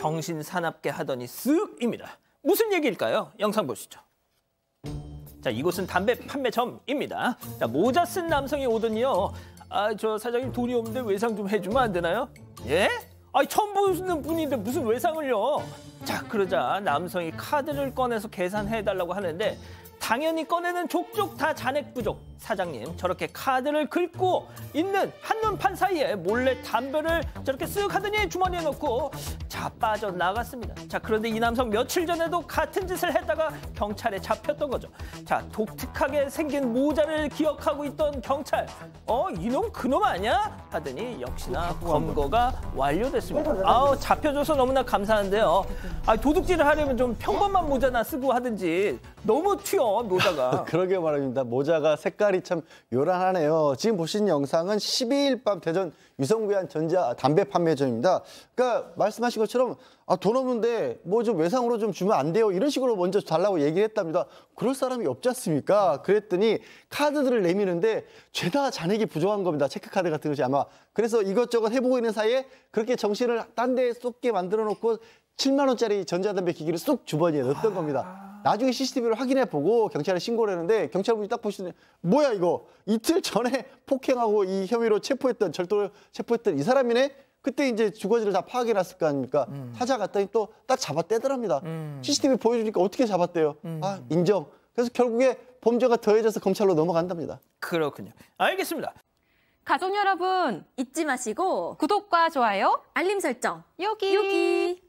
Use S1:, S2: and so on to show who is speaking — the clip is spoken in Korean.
S1: 정신 사납게 하더니 쓱입니다. 무슨 얘기일까요? 영상 보시죠. 자, 이곳은 담배 판매점입니다. 자, 모자 쓴 남성이 오더니요. 저 사장님 돈이 없는데 외상 좀 해주면 안 되나요? 예? 처음 보는 분인데 무슨 외상을요? 자, 그러자 남성이 카드를 꺼내서 계산해달라고 하는데 당연히 꺼내는 족족 다 잔액 부족. 사장님 저렇게 카드를 긁고 있는 한눈판 사이에 몰래 담배를 저렇게 쓱 하더니 주머니에 넣고 자 빠져나갔습니다. 자, 그런데 이 남성 며칠 전에도 같은 짓을 했다가 경찰에 잡혔던 거죠. 자, 독특하게 생긴 모자를 기억하고 있던 경찰. 이놈 그놈 아니야? 하더니 역시나 검거가 완료됐습니다. 잡혀줘서 너무나 감사한데요. 도둑질을 하려면 좀 평범한 모자나 쓰고 하든지 너무 튀어 모자가.
S2: 그러게 말입니다. 모자가 색깔이 참 요란하네요. 지금 보신 영상은 12일 밤 대전 유성구의 전자 담배 판매점입니다. 그러니까 말씀하신 것처럼 돈 없는데 뭐 좀 외상으로 좀 주면 안 돼요. 이런 식으로 먼저 달라고 얘기를 했답니다. 그럴 사람이 없지 않습니까? 그랬더니 카드들을 내미는데 죄다 잔액이 부족한 겁니다. 체크카드 같은 것이 아마. 그래서 이것저것 해보고 있는 사이에 그렇게 정신을 딴 데 쏟게 만들어 놓고 7만 원짜리 전자담배 기기를 쏙 주머니에 넣었던 겁니다. 나중에 CCTV를 확인해보고 경찰에 신고를 했는데 경찰분이 딱 보시더니 뭐야 이거 이틀 전에 폭행하고 이 혐의로 절도로 체포했던 이 사람이네? 그때 이제 주거지를 다 파악해놨을 거 아닙니까? 찾아갔더니 또 딱 잡아떼더랍니다. CCTV 보여주니까 어떻게 잡았대요? 인정. 그래서 결국에 범죄가 더해져서 검찰로 넘어간답니다.
S1: 그렇군요. 알겠습니다.
S3: 가족 여러분
S4: 잊지 마시고
S3: 구독과 좋아요,
S4: 알림 설정
S3: 여기.